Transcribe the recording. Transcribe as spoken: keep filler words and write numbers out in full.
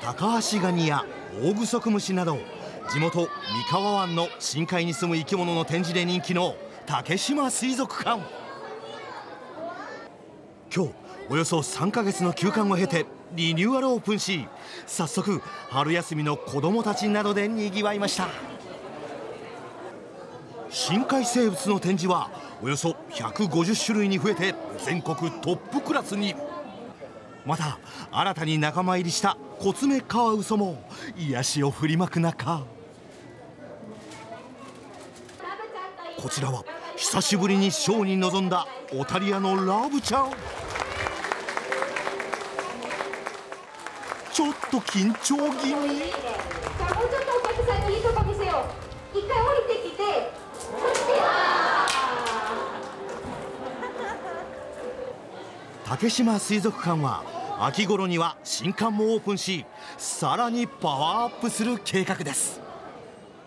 タカアシガニやオオグソクムシなど地元三河湾の深海に住む生き物の展示で人気の竹島水族館。今日およそさんかげつの休館を経てリニューアルオープンし、早速春休みの子どもたちなどでにぎわいました。深海生物の展示はおよそひゃくごじゅっしゅるいに増えて全国トップクラスに。また新たに仲間入りしたコツメカワウソも癒しを振りまく中、こちらは久しぶりにショーに臨んだオタリアのラブちゃん。ちょっと緊張気味。 じゃあもうちょっとお客さんにいいとこ見せよう。一回降りてきて、そして竹島水族館は秋頃には新館もオープンし、さらにパワーアップする計画です。